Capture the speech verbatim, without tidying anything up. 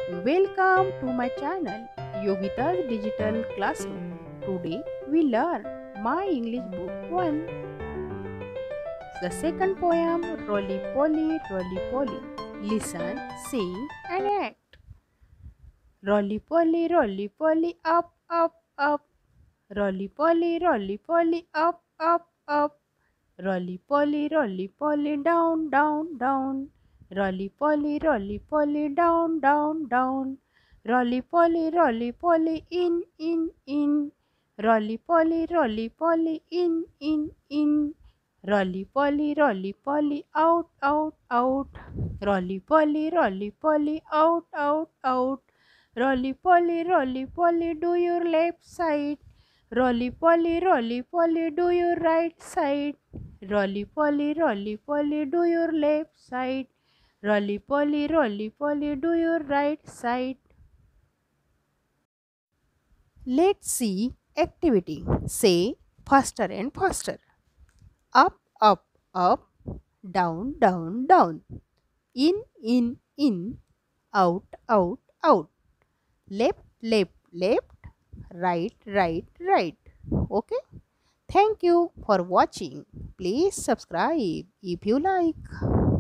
Welcome to my channel Yogita's Digital Classroom. Today we learn My English Book one. The second poem Roly Poly Roly Poly. Listen, sing and act. Roly Poly Roly Poly up up up. Roly Poly Roly Poly up up up. Roly Poly Roly Poly down down down. Roly Poly Roly Poly down down down. Roly Poly Roly Poly in in in. Roly Poly Roly Poly in in in. Roly Poly Roly Poly out out out. Roly Poly Roly Poly out out out. Roly Poly Roly Poly do your left side. Roly Poly Roly Poly do your right side. Roly Poly Roly Poly do your left side. Roly Poly Roly Poly do your right side. Let's see activity. Say faster and faster. Up, up, up. Down, down, down. In, in, in. Out, out, out. Left, left, left. Right, right, right. Okay. Thank you for watching. Please subscribe if you like.